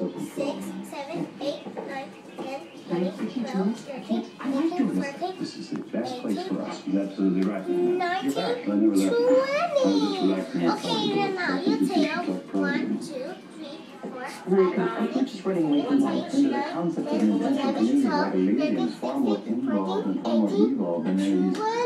Sophie. 6, 7, 8, 9, 10, Can I 11, take you to 12, it? 13, I like 14, doing this. 15, This is the best place for us. You're absolutely right. 19, You're back. I never left. I was just 20. relaxing. Okay, then now you tell 1, 2, 3, 4, 5, I think just running away from life and the concept of an international community like a lady is far more involved and far more evolved than any of these